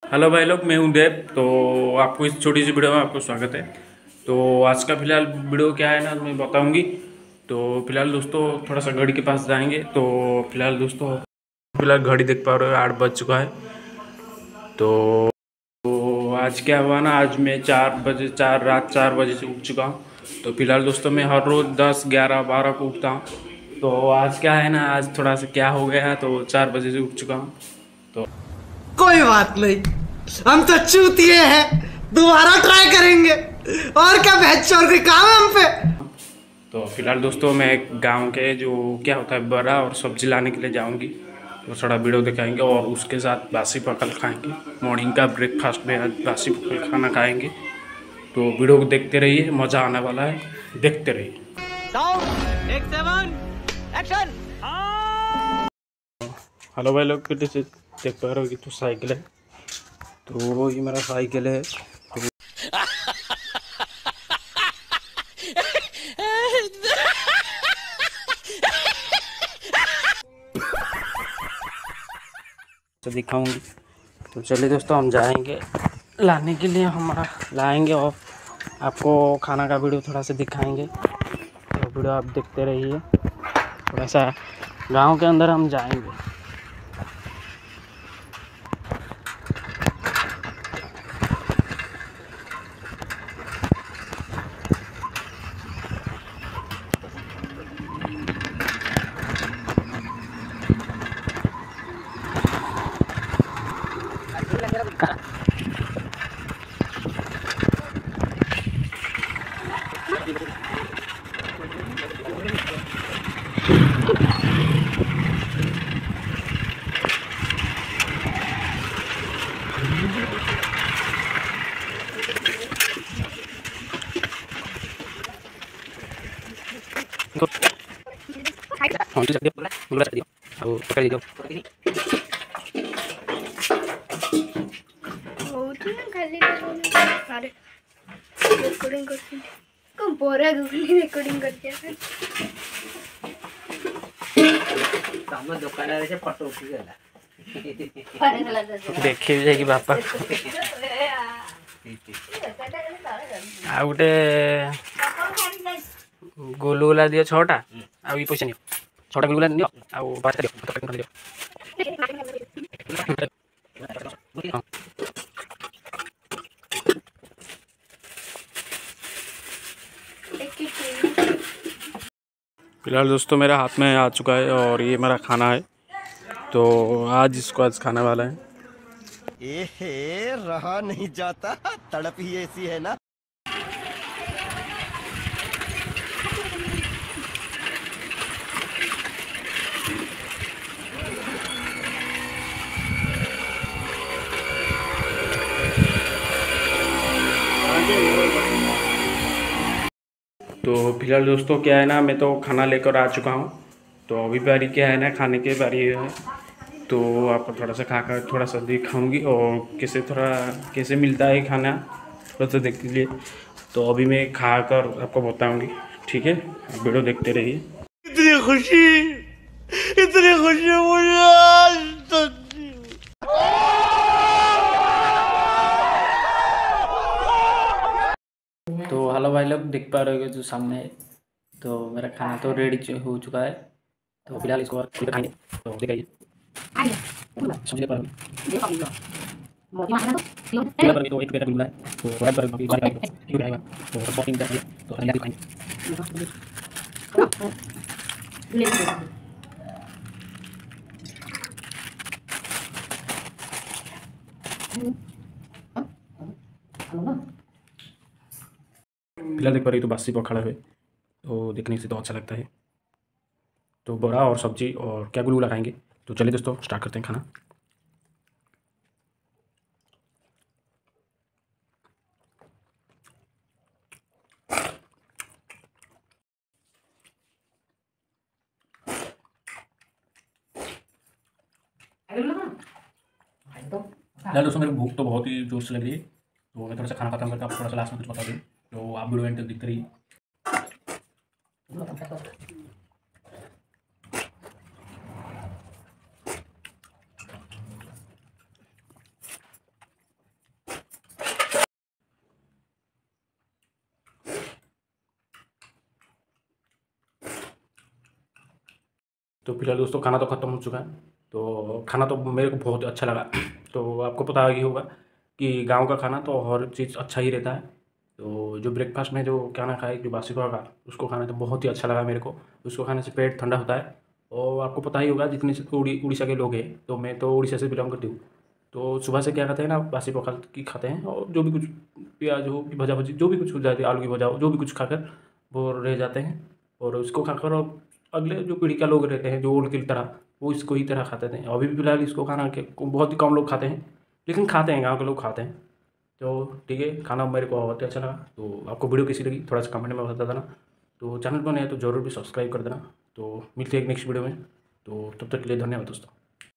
Hello भाई लोग, मैं हूं देव। तो आपको इस छोटी सी वीडियो में आपको स्वागत है। तो आज का फिलहाल वीडियो क्या है ना, मैं बताऊंगी। तो फिलहाल दोस्तों थोड़ा सा घड़ी के पास जाएंगे। तो फिलहाल दोस्तों घड़ी देख पा रहे हो, 8 बज चुका है। तो आज क्या हुआ ना, आज मैं 4 बजे रात 4 बजे से उठ चुका हूँ। तो फिलहाल दोस्तों मैं हर रोज़ 10, 11, 12 को उठता हूँ। तो आज क्या है ना, आज थोड़ा सा क्या हो गया, तो 4 बजे से उठ चुका हूँ। तो कोई बात नहीं, हम तो चूतिए हैं, दोबारा ट्राई करेंगे। और क्या बहस कोई काम है हम पे। तो फिलहाल दोस्तों मैं गांव के जो क्या होता है बड़ा और सब्जी लाने के लिए जाऊंगी। तो थोड़ा वीडियो दिखाएंगे और उसके साथ बासी पकल खाएंगे। मॉर्निंग का ब्रेकफास्ट में आज बासी पकल खाना खाएंगे। तो वीडियो को देखते रहिए, मज़ा आने वाला है, देखते रहिए। हेलो भाई लोग, कितने से देख पा रहे हो कि तो साइकिल है। तो ये मेरा साइकिल है। तो दिखाऊंगी। तो चलिए दोस्तों हम जाएंगे लाने के लिए, हमारा लाएंगे और आपको खाना का वीडियो थोड़ा सा दिखाएंगे। तो वीडियो आप देखते रहिए। थोड़ा सा गांव के अंदर हम जाएंगे। रेकॉर्डिंग करते कम पोरा गुगली रेकॉर्डिंग करते हैं। सामने दुकान से फोटो उठी गला देखी जाएगी बापा आ गोटे गुलगुला दियो 6टा आ ई पैसा नियो 6टा गुलगुला नियो आ 5टा दियो तो पैकिंग कर दियो। फिलहाल दोस्तों मेरे हाथ में आ चुका है और ये मेरा खाना है। तो आज खाने वाला है। रहा नहीं जाता, तड़प ही ऐसी है ना। तो फिलहाल दोस्तों क्या है ना, मैं तो खाना लेकर आ चुका हूँ। तो अभी बारी क्या है ना, खाने की बारी है। तो आपको थोड़ा सा खाकर थोड़ा सा दिखाऊंगी और कैसे मिलता है खाना, थोड़ा सा देख लीजिए। तो अभी मैं खाकर आपको बताऊंगी, ठीक है। आप वीडियो देखते रहिए। इतनी खुशी मुझे आज तक। तो हेलो भाई लोग, देख पा रहे हो जो सामने है। तो मेरा खाना तो रेडी हो चुका है। तो फिलहाल इसको खाएंगे। तो दिखाइए समझ पा रहे हो। पर तो एक पेट मिला है। तो थोड़ा पर भी बारी बारी क्यों आएगा। तो शॉपिंग कर दिया तो अगला खाएंगे। फिलहाल देख पा रही तो बासी पखाड़ा है। तो देखने से तो अच्छा लगता है। तो बड़ा और सब्जी और क्या गुलगुला खाएंगे। तो चलिए दोस्तों स्टार्ट करते हैं खाना। फिलहाल दोस्तों मेरी भूख तो बहुत ही जोर से लग रही है। तो मैं थोड़ा सा खाना खत्म करके आपको थोड़ा सा लास्ट में कुछ बता दूँ। तो आप वीडियो एंड तक देखते रहिए। तो फिलहाल दोस्तों खाना तो ख़त्म हो चुका है। तो खाना तो मेरे को बहुत अच्छा लगा। तो आपको पता ही होगा कि गांव का खाना तो हर चीज़ अच्छा ही रहता है। तो जो ब्रेकफास्ट में जो क्या ना खाए, जो बासी का उसको खाना तो बहुत ही अच्छा लगा मेरे को। उसको खाने से पेट ठंडा होता है। और आपको पता ही होगा जितने से उड़ीसा के लोग हैं, तो मैं तो उड़ीसा से बिलोंग करती हूँ। तो सुबह से क्या खाते हैं ना, बासी पखाल की खाते हैं, और जो भी कुछ प्याज हो कि भजा भजी जो भी कुछ हो जाती है, आलू की भजा हो, जो भी कुछ खाकर वो रह जाते हैं। और उसको खाकर और अगले जो पीढ़ी का लोग रहते हैं जो उनकी तरह, वो इसको ही तरह खाते थे। अभी भी फिलहाल इसको खाना के बहुत ही कम लोग खाते हैं, लेकिन खाते हैं, गाँव के लोग खाते हैं। तो ठीक है, खाना मेरे को बहुत ही अच्छा लगा। तो आपको वीडियो कैसी लगी थोड़ा सा कमेंट में बता देना। तो चैनल पर नया तो ज़रूर भी सब्सक्राइब कर देना। तो मिलते हैं एक नेक्स्ट वीडियो में। तो तब तक के लिए धन्यवाद दोस्तों।